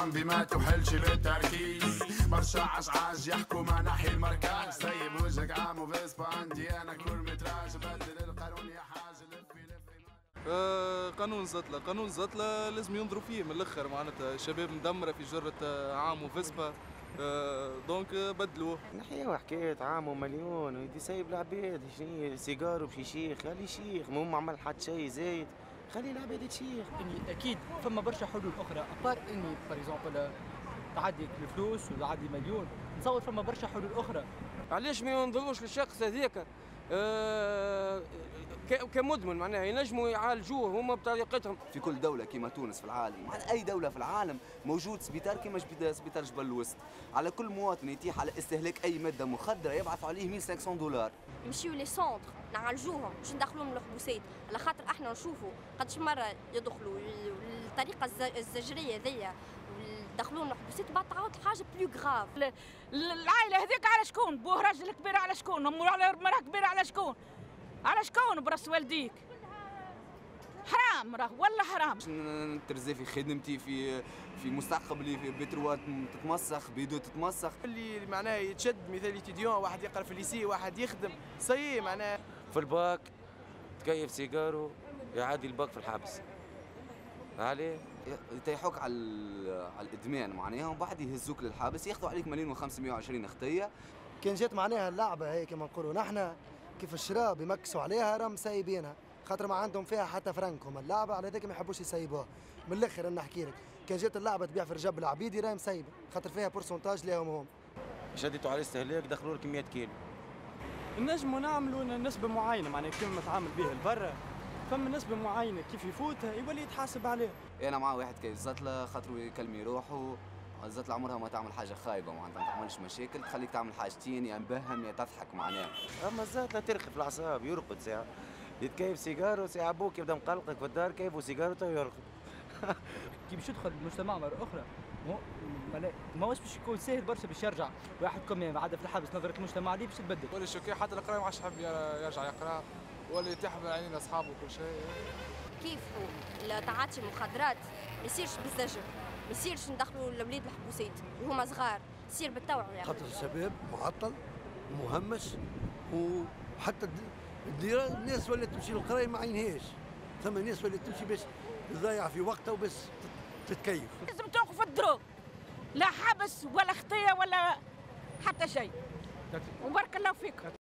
ما تحلش بالتركيز، برشا عشعاج يحكوا ما نحي المركز، سيب وجهك عام وفيسبا عندي انا كل متراج، بدل القانون يا حاج قانون زطلة لازم ينظروا فيه من الاخر، معناتها الشباب مدمره في جرة عام وفيسبا، دونك بدلوه. نحيو حكاية عام ومليون ويدي سايب العباد شنيا سيجار وبشي شيخ، خلي شيخ مو ما عمل حد شيء زايد، خلي العباد تشيخ. اني اكيد فما برشا حلول اخرى ابار اني باريزومبل تعدي الفلوس وتعدي مليون، نصور فما برشا حلول اخرى. علاش ما ينظروش للشخص هذاك كمدمن، معناها ينجموا يعالجوه هما بطريقتهم. في كل دولة كما تونس في العالم، مع أي دولة في العالم موجود سبيطار كما سبيطار جبل الوسط، على كل مواطن يتيح على استهلاك أي مادة مخدرة يبعثوا عليه $1500. يمشيو لي سونتر نعالجوهم باش ندخلوهم للحبوسات، على خاطر احنا نشوفوا قداش مرة يدخلوا الطريقة الزجرية ذيا دخلوهم للحبوسات وبعد تعاود حاجة بلو غراف. العائلة هذيك على شكون؟ بوه راجل كبير على شكون؟ أمه على مرأة كبيرة على شكون؟ على شكون براس والديك؟ حرام راه والله حرام. نترزي في خدمتي في مستقبلي في بتروات تتمسخ بيدو تتمسخ. اللي معناه يتشد مثال اتيديون، واحد يقرا في الليسي واحد يخدم سي معناه في الباك تكيف سيجارو يعادي الباك في الحبس. عليه يتيحوك على الادمان معناها، ومن بعد يهزوك للحبس ياخذوا عليك 1,520 خطيه. كان جات معناها اللعبه هي كما نقولوا نحن كيف الشراب يمكسوا عليها راهم سايبينها، خاطر ما عندهم فيها حتى فرنكهم اللعبه، على ذاك ما يحبوش يسيبوها. من الاخر نحكي لك كان جات اللعبه تبيع في رجب العبيدي راهي مسيبه، خاطر فيها بورسونتاج ليهم هم. شديتوا على استهلاك دخلوا لك 100 كيلو. نجموا نعملوا نسبة معينة، معناها كيما تعامل بها البرة فما نسبة معينة كيف يفوتها يولي يتحاسب عليها. انا مع واحد كيف زطله خاطرو يكلم روحه، الزطله عمرها ما تعمل حاجه خايبه معناتها ما تعملش مشاكل، تخليك تعمل حاجتين يا نبهم يا تضحك معناها. اما الزطله ترخي في الاعصاب، يرقد ساعه يتكيف سيجارو، ساعه ابوك يبدا مقلقك في الدار كيفو سيجارو تو يرقد. كي باش يدخل المجتمع مرة أخرى ماهوش باش يكون ساهل برشا باش يرجع واحد كومي عاد في الحبس، نظرة المجتمع عليه باش تتبدل. ولا شوكي حتى القرايه ما عادش يحب يرجع يقرا، ولا يتيح عينين اصحابه وكل شيء. كيف تعاطي المخدرات ما يصيرش بالزجر، ما يصيرش ندخلوا الاولاد الحبوسات وهما صغار، يصير بالتوعية. خاطر الشباب معطل ومهمش، وحتى الديره الناس ولات تمشي للقرايه ما عينهاش، ثم ناس ولات تمشي باش تضيع في وقتها وباش تتكيف. لازم توقف الدروب، لا حبس ولا خطية ولا حتى شيء. وبارك الله فيك.